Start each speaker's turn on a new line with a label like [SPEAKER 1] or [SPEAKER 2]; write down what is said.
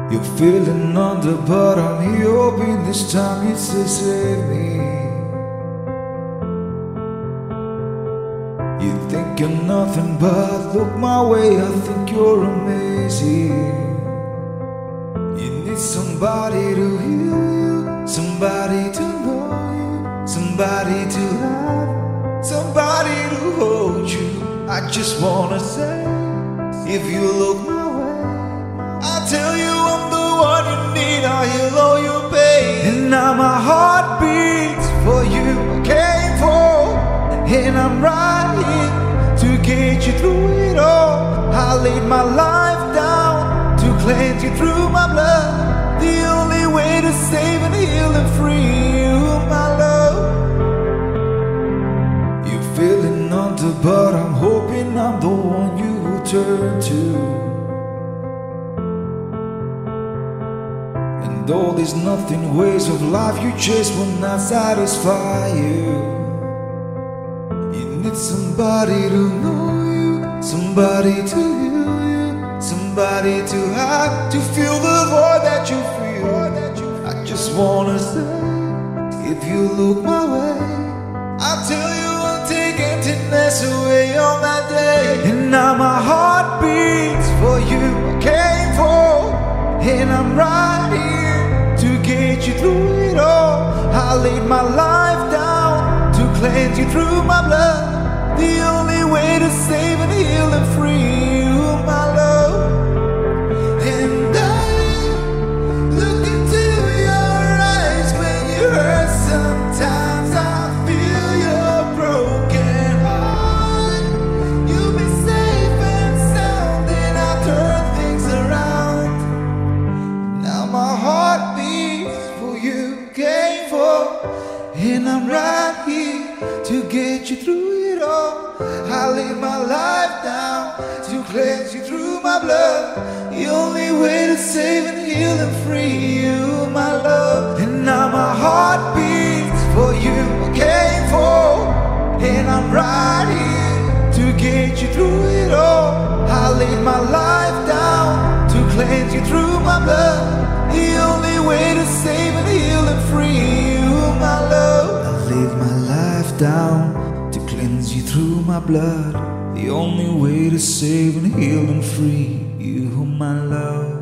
[SPEAKER 1] You're feeling under, but I'm here hoping this time it's to save me. You think you're nothing, but look my way, I think you're amazing. You need somebody to heal you, somebody to know you, somebody to have, somebody to hold you. I just wanna say, if you look my way, I'll tell you I'm the one you need. I'll heal all your pain. And now my heart beats for you, I came for, and I'm right here to get you through it all. I laid my life down to cleanse you through my blood. The only way to save and heal and free you, my love. You're feeling under, but I'm hoping I'm the one you will turn to. And all these nothing ways of life you chase will not satisfy you. You need somebody to know you, somebody to heal you, somebody to have, to fill the void that you feel. I just wanna say, if you look my way, I'll tell you I'll take emptiness away on that day. And now my heart beats for you, I came for, and I'm right here to get you through it all. I laid my life down to cleanse you through my blood. The only way to save and heal and free you, my love. And I look into your eyes when you hurt. Sometimes I feel your broken heart. You'll be safe and sound, and I'll turn things around. Now my heart beats for you, came for, and I'm right here to get you through it all. I lay my life down to cleanse you through my blood. The only way to save and heal and free you, my love. And now my heart beats for you, I came for, and I'm right here to get you through it all. I laid my life down to cleanse you through my blood. The only way to save and heal and free you, my love. I laid my life down to cleanse you through my blood. The only way to save and heal and free you, my love.